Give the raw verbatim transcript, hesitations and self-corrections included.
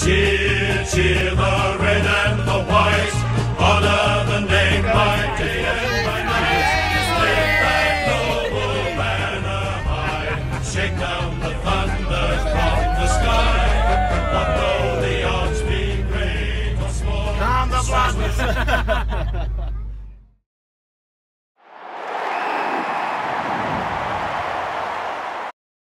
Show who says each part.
Speaker 1: Cheer, cheer the red and the white, honor the name by day and by night. Lift that noble banner high, shake down the thunder from the sky.